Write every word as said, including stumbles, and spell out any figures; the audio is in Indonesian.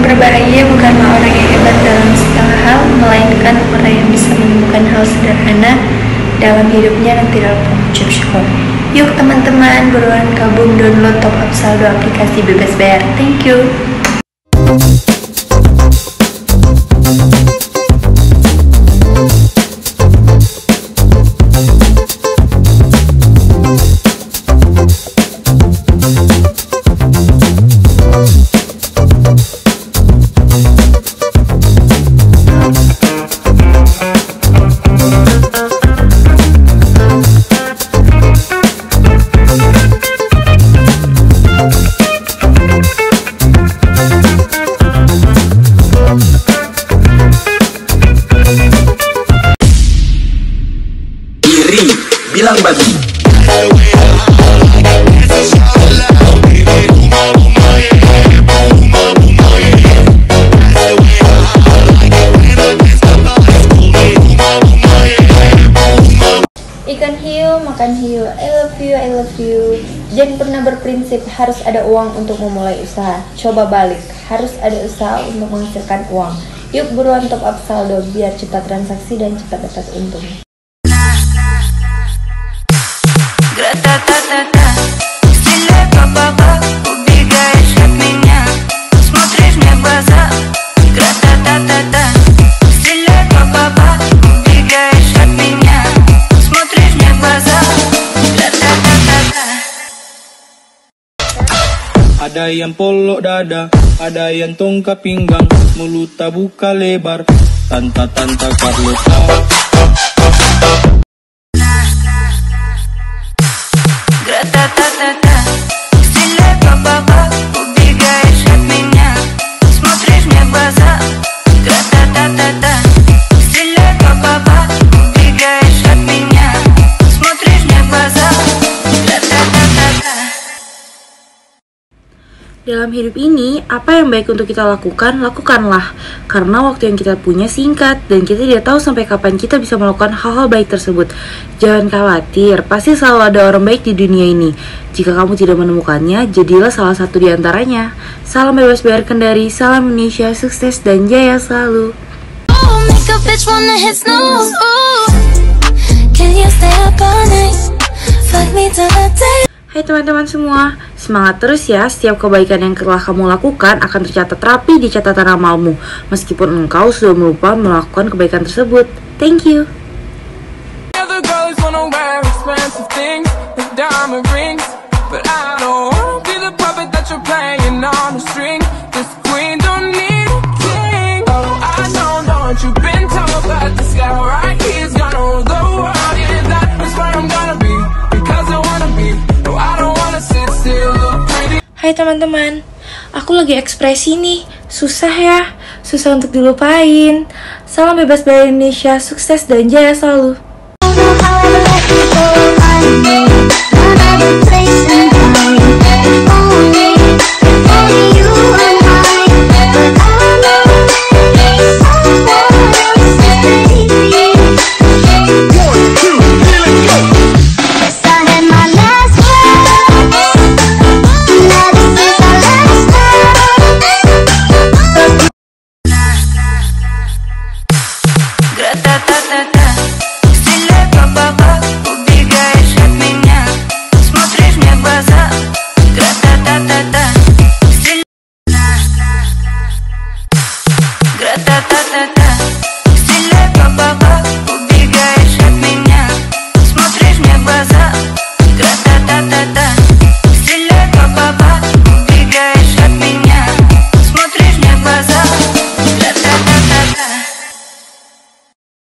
berbahagia bukanlah orang yang hebat dalam segala hal, melainkan orang yang bisa menemukan hal sederhana dalam hidupnya dan tidak lupa mengucap syukur. Yuk teman-teman, buruan gabung download Top Up Saldo aplikasi bebas bayar. Thank you. Bilang bagi ikan hiu, makan hiu. I love you, I love you. Jangan pernah berprinsip harus ada uang untuk memulai usaha. Coba balik, harus ada usaha untuk menghasilkan uang. Yuk buruan top up saldo biar cepat transaksi dan cepat dapat untung. Ada yang polok dada, ada yang tongkat pinggang, mulut tak buka lebar, tanta-tanta Carlota. Dalam hidup ini, apa yang baik untuk kita lakukan, lakukanlah. Karena waktu yang kita punya singkat, dan kita tidak tahu sampai kapan kita bisa melakukan hal-hal baik tersebut. Jangan khawatir, pasti selalu ada orang baik di dunia ini. Jika kamu tidak menemukannya, jadilah salah satu di antaranya. Salam bebas bayar Kendari, salam Indonesia, sukses dan jaya selalu. Hai teman-teman semua, semangat terus ya. Setiap kebaikan yang telah kamu lakukan akan tercatat rapi di catatan amalmu, meskipun engkau sudah melupa melakukan kebaikan tersebut. Thank you. Hai teman-teman, aku lagi ekspresi nih, susah ya, susah untuk dilupain. Salam bebas bayar Indonesia, sukses dan jaya selalu.